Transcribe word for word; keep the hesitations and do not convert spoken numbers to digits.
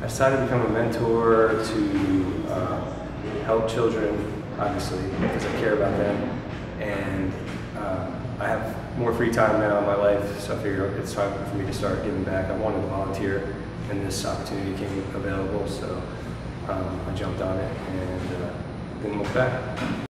decided to become a mentor to uh, help children, obviously, because I care about them. And uh, I have more free time now in my life, so I figured it's time for me to start giving back. I wanted to volunteer, and this opportunity came available, so um, I jumped on it and uh, didn't look back.